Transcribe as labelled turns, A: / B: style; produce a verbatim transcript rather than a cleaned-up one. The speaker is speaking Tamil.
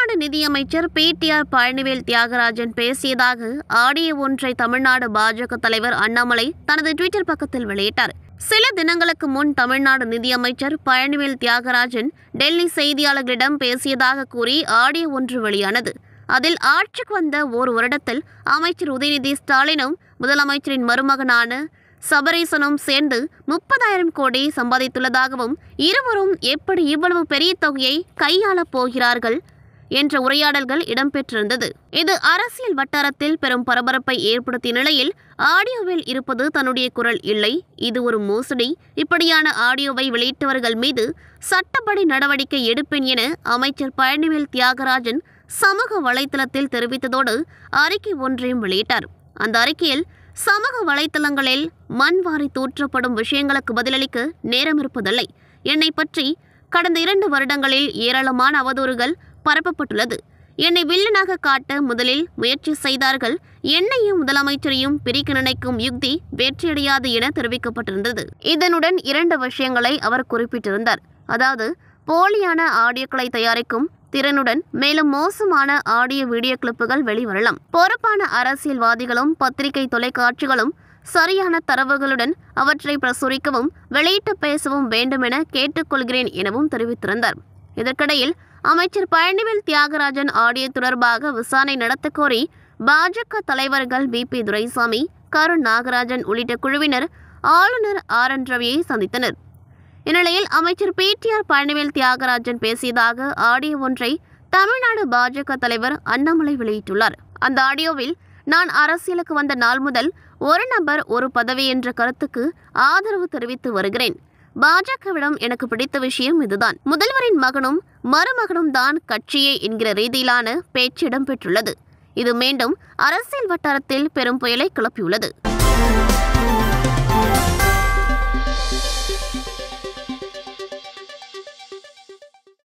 A: தமிழ்நாடு நிதியமைச்சர் பி டி ஆர் தியாகராஜன் பேசியதாக ஆடியோ ஒன்றை தமிழ்நாடு பாஜக தலைவர் அண்ணாமலை தனது ட்விட்டர் பக்கத்தில் வெளியிட்டார். சில தினங்களுக்கு முன் தமிழ்நாடு நிதியமைச்சர் பழனிவேல் தியாகராஜன் டெல்லி செய்தியாளர்களிடம் பேசியதாக கூறி ஆடியோ ஒன்று வெளியானது. அதில் ஆட்சிக்கு வந்த ஓர் வருடத்தில் அமைச்சர் உதயநிதி ஸ்டாலினும் முதலமைச்சரின் மருமகனான சபரீசனும் சேர்ந்து முப்பதாயிரம் கோடி சம்பாதித்துள்ளதாகவும் இருவரும் எப்படி இவ்வளவு பெரிய தொகையை கையாளப் போகிறார்கள் என்ற உரையாடல்கள் இடம்பெற்றிருந்தது. இது அரசியல் வட்டாரத்தில் பெரும் பரபரப்பை ஏற்படுத்திய நிலையில் ஆடியோவில் இருப்பது தன்னுடைய குரல் இல்லை, இது ஒரு மோசடி, இப்படியான ஆடியோவை வெளியிட்டவர்கள் மீது சட்டப்படி நடவடிக்கை எடுப்பேன் என அமைச்சர் பழனிவேல் தியாகராஜன் சமூக வலைதளத்தில் தெரிவித்ததோடு அறிக்கை ஒன்றையும் வெளியிட்டார். அந்த அறிக்கையில் சமூக வலைதளங்களில் மண்வாரி தூற்றப்படும் விஷயங்களுக்கு பதிலளிக்க நேரம் இருப்பதில்லை. என்னை பற்றி கடந்த இரண்டு வருடங்களில் ஏராளமான அவதூறுகள் பரப்பப்பட்டுள்ளது. என்னை வில்லனாக காட்ட முதலில் முயற்சி செய்தார்கள். என்னையும் முதலமைச்சரையும் பிரிக்க நினைக்கும் யுக்தி வெற்றியடையாது என தெரிவிக்கப்பட்டிருந்தது. இதனுடன் இரண்டு விஷயங்களை அவர் குறிப்பிட்டிருந்தார். அதாவது, போலியான ஆடியோக்களை தயாரிக்கும் திறனுடன் மேலும் மோசமான ஆடியோ வீடியோ கிளிப்புகள் வெளிவரலாம். பொறுப்பான அரசியல்வாதிகளும் பத்திரிகை தொலைக்காட்சிகளும் சரியான தரவுகளுடன் அவற்றை பிரசுரிக்கவும் வெளியிட்டு பேசவும் வேண்டும் என கேட்டுக்கொள்கிறேன் எனவும் தெரிவித்திருந்தார். இதற்கிடையில் அமைச்சர் பழனிவேல் தியாகராஜன் ஆடியோ தொடர்பாக விசாரணை நடத்த கோரி பாஜக தலைவர்கள் வி பி துரைசாமி, கருண் நாகராஜன் உள்ளிட்ட குழுவினர் ஆளுநர் ஆர் என் ரவியை சந்தித்தனர். இந்நிலையில் அமைச்சர் P T R Palanivel Thiagarajan பேசியதாக ஆடியோ ஒன்றை தமிழ்நாடு பாஜக தலைவர் அண்ணாமலை வெளியிட்டுள்ளார். அந்த ஆடியோவில், நான் அரசியலுக்கு வந்த நாள் முதல் ஒரு நபர் ஒரு பதவி என்ற கருத்துக்கு ஆதரவு தெரிவித்து வருகிறேன். பாஜகவிடம் எனக்கு பிடித்த விஷயம் இதுதான். முதல்வரின் மகனும் மருமகனும் தான் கட்சியே என்கிற ரீதியிலான பேச்சு இடம்பெற்றுள்ளது. இது மீண்டும் அரசியல் வட்டாரத்தில் பெரும் புயலை கிளப்பியுள்ளது.